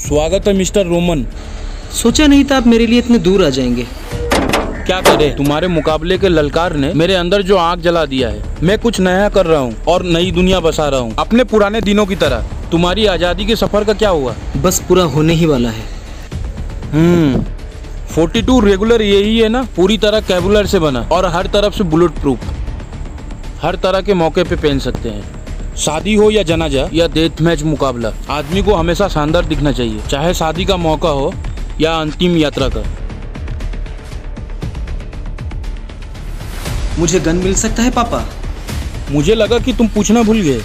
स्वागत है mister Roman. सोचा नहीं था आप मेरे लिए इतने दूर आ जाएंगे। क्या करे, तुम्हारे मुकाबले के ललकार ने मेरे अंदर जो आग जला दिया है। मैं कुछ नया कर रहा हूँ और नई दुनिया बसा रहा हूँ, अपने पुराने दिनों की तरह। तुम्हारी आजादी के सफर का क्या हुआ? बस पूरा होने ही वाला है। 42 रेगुलर यही है ना, पूरी तरह कैबुलर से बना और हर तरफ से बुलेट प्रूफ। हर तरह के मौके पे पहन सकते हैं। शादी हो या जनाजा या डेथ मैच मुकाबला, आदमी को हमेशा शानदार दिखना चाहिए, चाहे शादी का मौका हो या अंतिम यात्रा का। मुझे गन मिल सकता है पापा? मुझे लगा कि तुम पूछना भूल गए।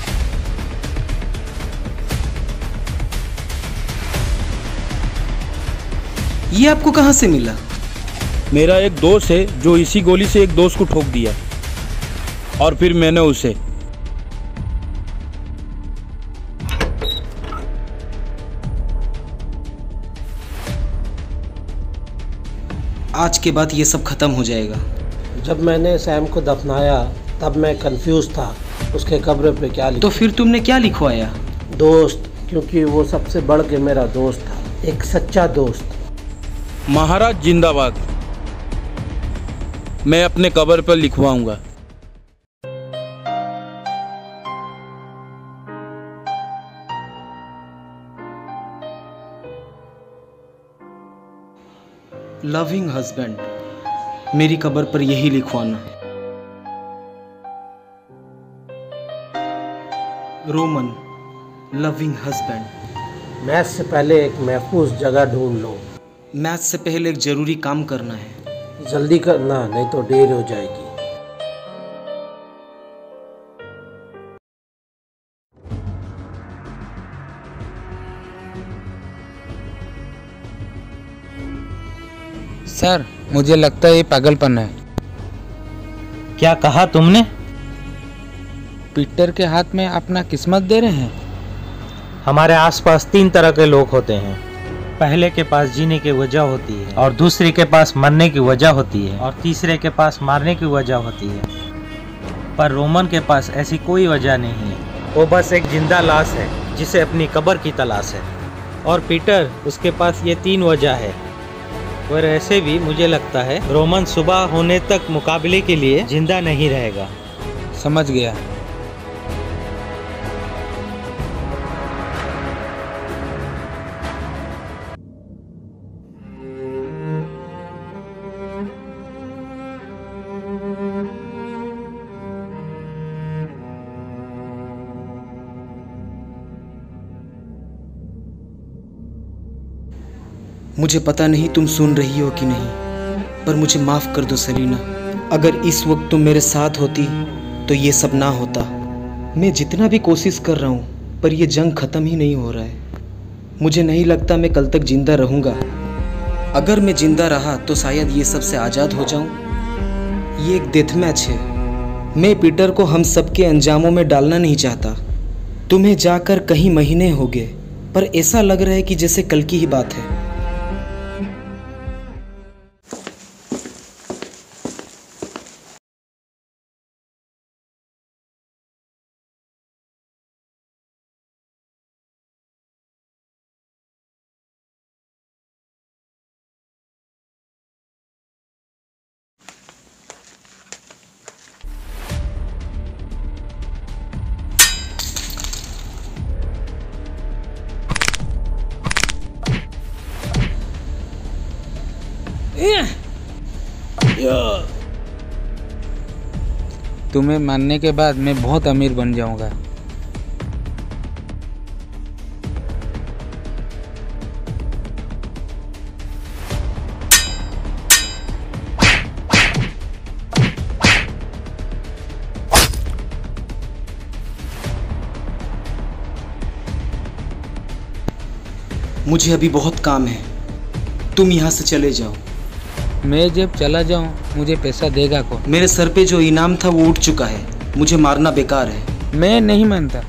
ये आपको कहाँ से मिला? मेरा एक दोस्त है जो इसी गोली से एक दोस्त को ठोक दिया और फिर मैंने उसे। आज के बाद ये सब खत्म हो जाएगा। जब मैंने सैम को दफनाया तब मैं कंफ्यूज था उसके कब्र पे क्या लिखूं। तो फिर तुमने क्या लिखवाया? दोस्त, क्योंकि वो सबसे बढ़ के मेरा दोस्त था, एक सच्चा दोस्त। महाराज जिंदाबाद। मैं अपने कब्र पर लिखवाऊंगा। लविंग हस्बैंड, मेरी कब्र पर यही लिखवाना। Roman, loving husband. मैच से पहले एक महफूज जगह ढूंढ लो। मैच से पहले एक जरूरी काम करना है। जल्दी करना, नहीं तो देर हो जाएगी। सर, मुझे लगता है ये पागलपन है। क्या कहा तुमने? पीटर के हाथ में अपना किस्मत दे रहे हैं। हमारे आसपास 3 तरह के लोग होते हैं। पहले के पास जीने की वजह होती है, और दूसरे के पास मरने की वजह होती है, और तीसरे के पास मारने की वजह होती है। पर रोमन के पास ऐसी कोई वजह नहीं है। वो बस एक जिंदा लाश है जिसे अपनी कब्र की तलाश है। और पीटर, उसके पास ये 3 वजह है। और ऐसे भी मुझे लगता है रोमन सुबह होने तक मुकाबले के लिए जिंदा नहीं रहेगा। समझ गया। मुझे पता नहीं तुम सुन रही हो कि नहीं, पर मुझे माफ़ कर दो सलीना। अगर इस वक्त तुम मेरे साथ होती तो ये सब ना होता। मैं जितना भी कोशिश कर रहा हूँ पर ये जंग ख़त्म ही नहीं हो रहा है। मुझे नहीं लगता मैं कल तक ज़िंदा रहूँगा। अगर मैं ज़िंदा रहा तो शायद ये सब से आज़ाद हो जाऊँ। ये एक डेथ मैच है। मैं पीटर को हम सब के अंजामों में डालना नहीं चाहता। तुम्हें जाकर कई महीने हो गए, पर ऐसा लग रहा है कि जैसे कल की ही बात है। तुम्हें मारने के बाद मैं बहुत अमीर बन जाऊंगा। मुझे अभी बहुत काम है, तुम यहाँ से चले जाओ। मैं जब चला जाऊं मुझे पैसा देगा कौन? मेरे सर पे जो इनाम था वो उठ चुका है। मुझे मारना बेकार है। मैं नहीं मानता।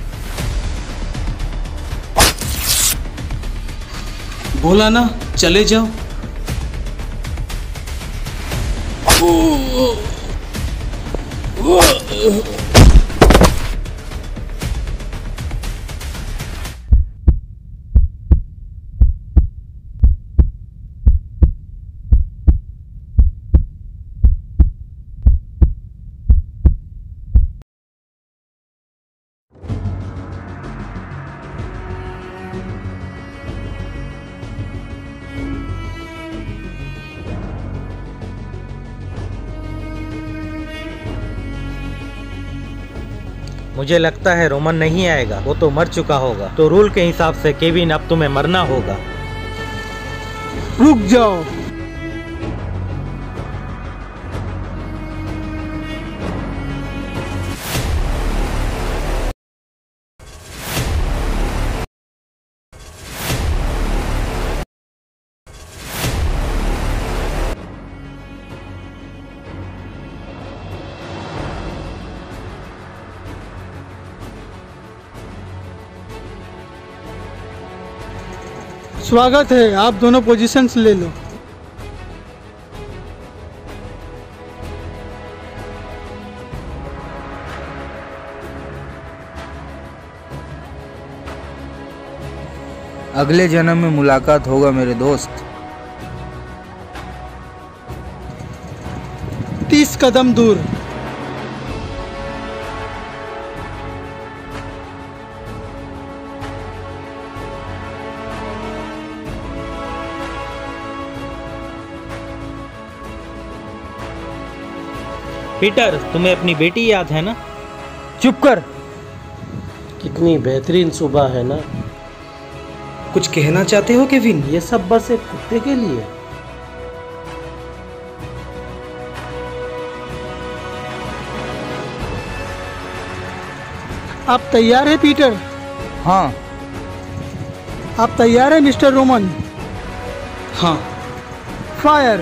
बोला ना, चले जाओ। मुझे लगता है रोमन नहीं आएगा, वो तो मर चुका होगा। तो रूल के हिसाब से केविन अब तुम्हें मरना होगा। रुक जाओ। स्वागत है, आप दोनों पोजीशंस ले लो। अगले जन्म में मुलाकात होगा मेरे दोस्त। 30 कदम दूर। पीटर, तुम्हें अपनी बेटी याद है ना? चुप कर। कितनी बेहतरीन सुबह है ना। कुछ कहना चाहते हो केविन? ये सब बस एक कुत्ते के लिए। आप तैयार हैं पीटर? हाँ। आप तैयार हैं मिस्टर रोमन? हाँ। फायर।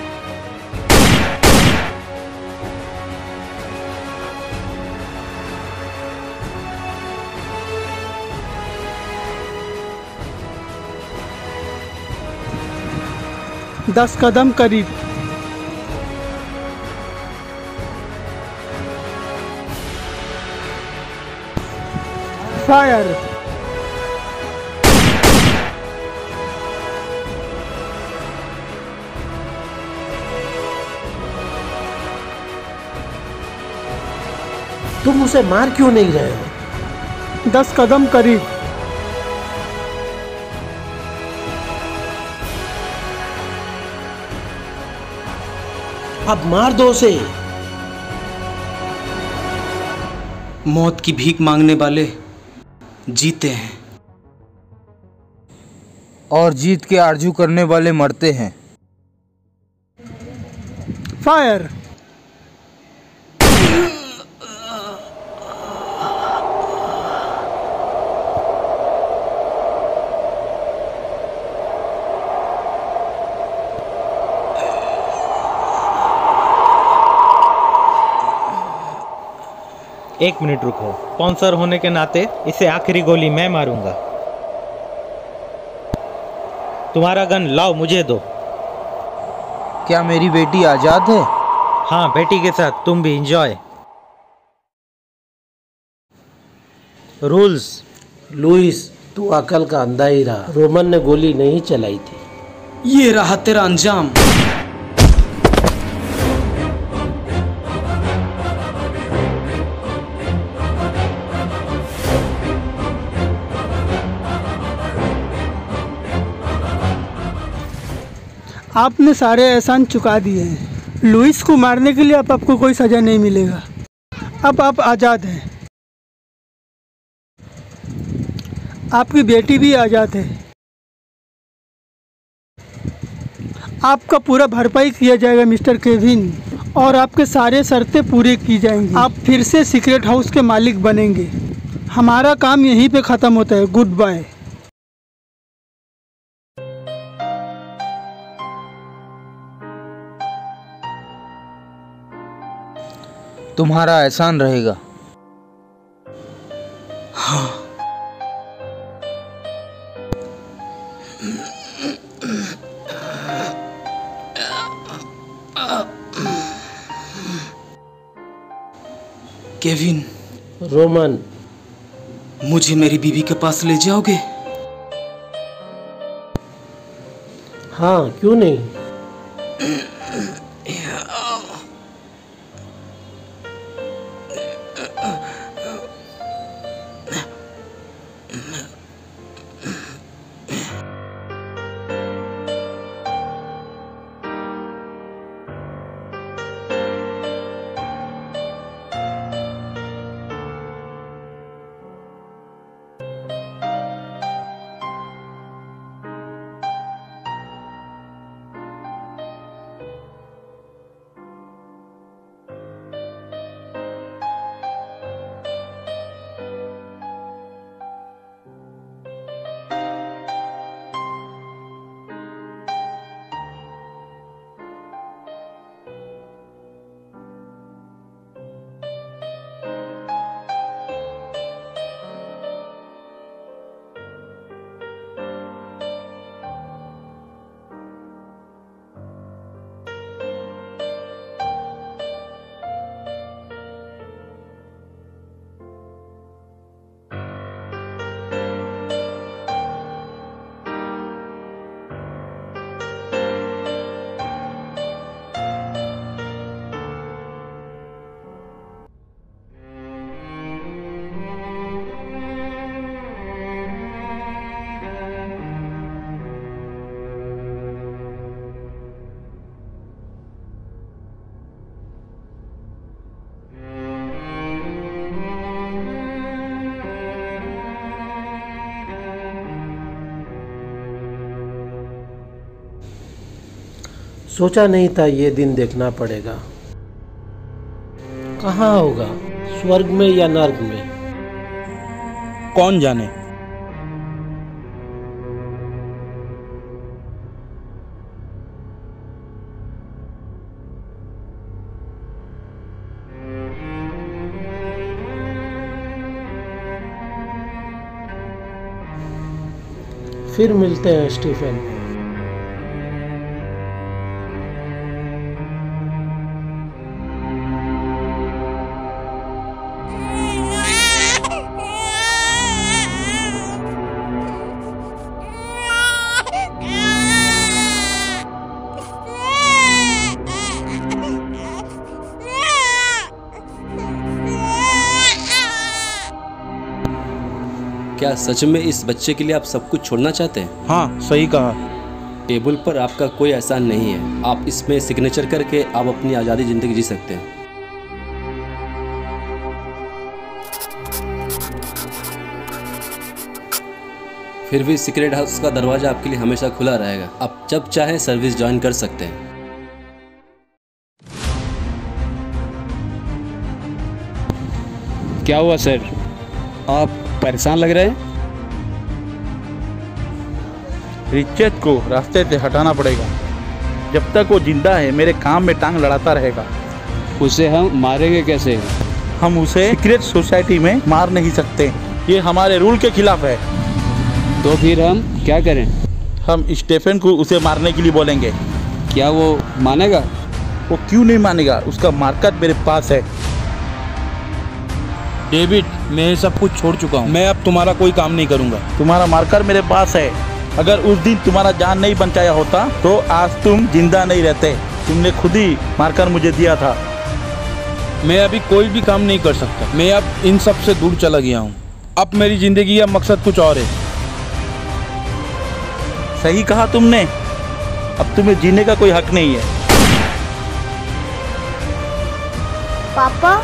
दस कदम करीब। फायर। तुम उसे मार क्यों नहीं रहे हो? 10 कदम करीब। अब मार दो उसे। मौत की भीख मांगने वाले जीते हैं और जीत के आरजू करने वाले मरते हैं। फायर। एक मिनट रुको। स्पॉन्सर होने के नाते इसे आखिरी गोली मैं मारूंगा। तुम्हारा गन लाओ, मुझे दो। क्या मेरी बेटी आजाद है? हाँ, बेटी के साथ तुम भी एंजॉय। रूल्स। लुइस, तू अकल का अंधा ही रहा। रोमन ने गोली नहीं चलाई थी। ये रहा तेरा अंजाम। आपने सारे एहसान चुका दिए हैं। लुइस को मारने के लिए अब आपको कोई सजा नहीं मिलेगा। अब आप आज़ाद हैं। आपकी बेटी भी आज़ाद है। आपका पूरा भरपाई किया जाएगा मिस्टर केविन, और आपके सारे शर्तें पूरी की जाएंगी। आप फिर से सीक्रेट हाउस के मालिक बनेंगे। हमारा काम यहीं पे ख़त्म होता है। Good bye. तुम्हारा एहसान रहेगा। हाँ। केविन। रोमन, मुझे मेरी बीवी के पास ले जाओगे? हाँ, क्यों नहीं। सोचा नहीं था ये दिन देखना पड़ेगा। कहाँ होगा, स्वर्ग में या नर्क में? कौन जाने। फिर मिलते हैं स्टीफन। क्या सच में इस बच्चे के लिए आप सब कुछ छोड़ना चाहते हैं? हाँ, सही कहा। टेबल पर आपका कोई एहसान नहीं है। आप इसमें सिग्नेचर करके आप अपनी आज़ादी ज़िंदगी जी सकते हैं। फिर भी सीक्रेट हाउस का दरवाज़ा आपके लिए हमेशा खुला रहेगा। आप जब चाहें सर्विस ज्वाइन कर सकते हैं। क्या हुआ सर, आप परेशान लग रहे हैं? रिचर्ड को रास्ते से हटाना पड़ेगा। जब तक वो जिंदा है मेरे काम में टांग लड़ाता रहेगा। उसे हम मारेंगे कैसे? हम उसे सीक्रेट सोसाइटी में मार नहीं सकते, ये हमारे रूल के खिलाफ है। तो फिर हम क्या करें? हम स्टीफन को उसे मारने के लिए बोलेंगे। क्या वो मानेगा? वो क्यों नहीं मानेगा, उसका मार्केट मेरे पास है। डेविड, मैं ये सब कुछ छोड़ चुका हूँ। मैं अब तुम्हारा कोई काम नहीं करूँगा। तुम्हारा मार्कर मेरे पास है। अगर उस दिन तुम्हारा जान नहीं बचाया होता तो आज तुम जिंदा नहीं रहते। तुमने खुद ही मार्कर मुझे दिया था। मैं अभी कोई भी काम नहीं कर सकता। मैं अब इन सब से दूर चला गया हूँ। अब मेरी जिंदगी का मकसद कुछ और है। सही कहा तुमने। अब तुम्हें जीने का कोई हक नहीं है। पापा,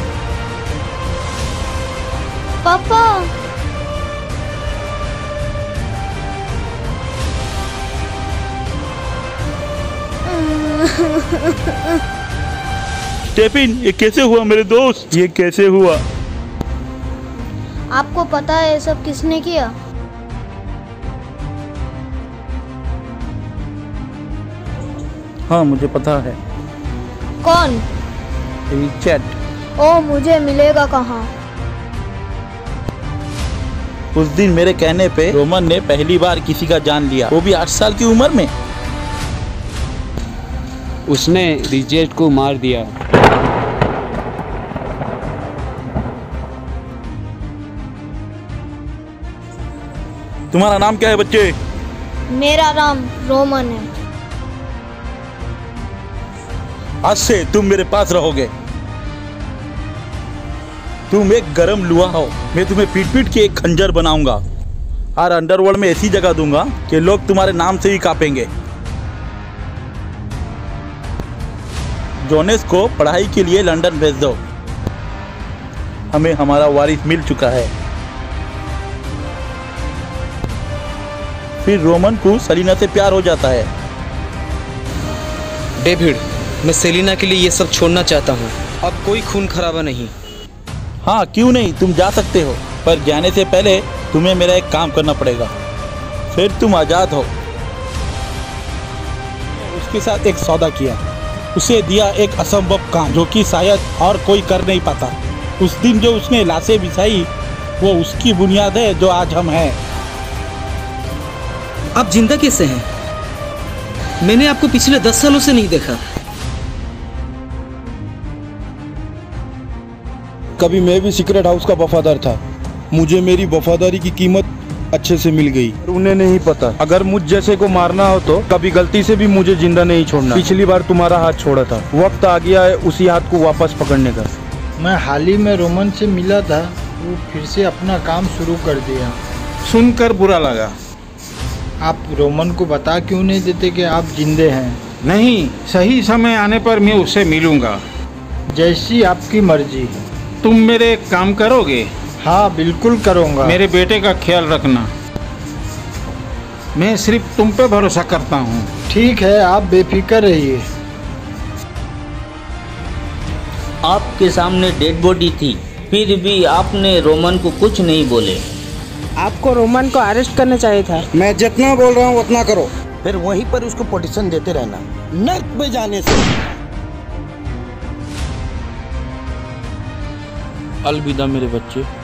पापा, स्टीफन, ये कैसे हुआ मेरे दोस्त? ये कैसे हुआ? आपको पता है ये सब किसने किया? हाँ, मुझे पता है। कौन? रिचर्ड। ओ, मुझे मिलेगा कहाँ? उस दिन मेरे कहने पे रोमन ने पहली बार किसी का जान लिया, वो भी 8 साल की उम्र में। उसने रिचर्ड को मार दिया। तुम्हारा नाम क्या है बच्चे? मेरा नाम रोमन है। आज से तुम मेरे पास रहोगे। तुम एक गरम लुहा हो। मैं तुम्हें पीट पीट के एक खंजर बनाऊंगा और अंडरवर्ल्ड में ऐसी जगह दूंगा कि लोग तुम्हारे नाम से ही कांपेंगे। जोनेस को पढ़ाई के लिए लंदन भेज दो। हमें हमारा वारिस मिल चुका है। फिर रोमन को सेलिना से प्यार हो जाता है। डेविड, मैं सेलिना के लिए ये सब छोड़ना चाहता हूँ। अब कोई खून खराबा नहीं। हाँ, क्यों नहीं, तुम जा सकते हो, पर जाने से पहले तुम्हें मेरा एक काम करना पड़ेगा, फिर तुम आज़ाद हो। उसके साथ एक सौदा किया, उसे दिया एक असंभव काम जो कि शायद और कोई कर नहीं पाता। उस दिन जो उसने लाशें बिछाई वो उसकी बुनियाद है जो आज हम हैं। आप जिंदा कैसे हैं? मैंने आपको पिछले 10 सालों से नहीं देखा। कभी मैं भी सीक्रेट हाउस का वफादार था। मुझे मेरी वफादारी की कीमत अच्छे से मिल गई। उन्हें नहीं पता, अगर मुझ जैसे को मारना हो तो कभी गलती से भी मुझे जिंदा नहीं छोड़ना। पिछली बार तुम्हारा हाथ छोड़ा था, वक्त आ गया है उसी हाथ को वापस पकड़ने का। मैं हाल ही में रोमन से मिला था, वो फिर से अपना काम शुरू कर दिया। सुनकर बुरा लगा। आप रोमन को बता क्यों नहीं देते कि आप जिंदे हैं? नहीं, सही समय आने पर मैं उससे मिलूंगा। जैसी आपकी मर्जी। तुम मेरे एक काम करोगे? हाँ, बिल्कुल करूँगा। मेरे बेटे का ख्याल रखना। मैं सिर्फ तुम पे भरोसा करता हूँ। ठीक है, आप बेफिक्र रहिए। आपके सामने डेड बॉडी थी, फिर भी आपने रोमन को कुछ नहीं बोले। आपको रोमन को अरेस्ट करना चाहिए था। मैं जितना बोल रहा हूँ उतना करो, फिर वहीं पर उसको पोजीशन देते रहना, नर्क पे जाने से। अलविदा मेरे बच्चे।